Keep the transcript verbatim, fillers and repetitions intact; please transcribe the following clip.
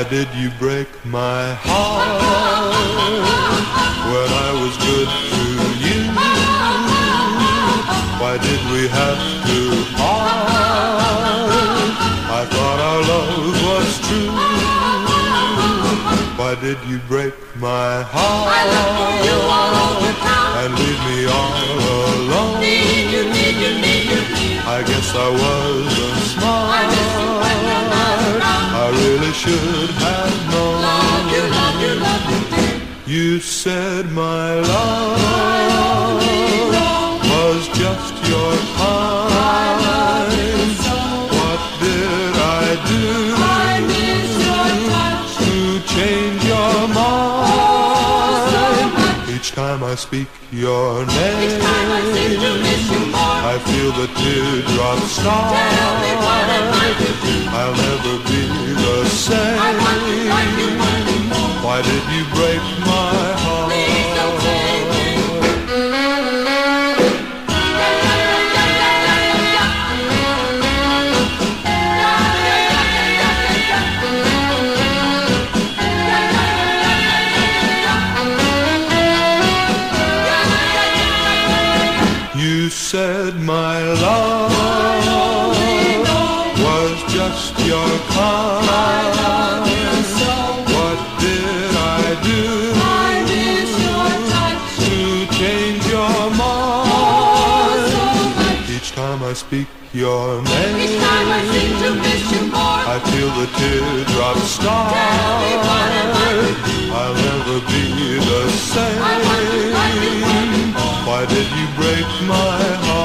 did you break my heart when I was good to you? Why did we have to part? I thought our love was true. Why did you break my heart? I look for you all over town and leave me all alone? Need you, need you, need you, need you. I guess I wasn't smart. I miss you when you're not around. I really should have known. Love you, love you, love you, dear. You said my love was just your kind. What did I do I miss your touch to change your mind? so much. Each time I speak your name, Each time I seem to miss you more. I feel the teardrops start. Tell me what am I to do? I'll never be the same. I want to like you anymore. Why did you break my heart? Please don't say anything. You said my love was just your kind. What did I do I miss your touch to change your so mind? much. Each time I speak your name, Each time I seem to miss you more. I feel the teardrops start. Tell me what am I to do? I'll never be the same. I want to like you anymore. Why did you break my heart?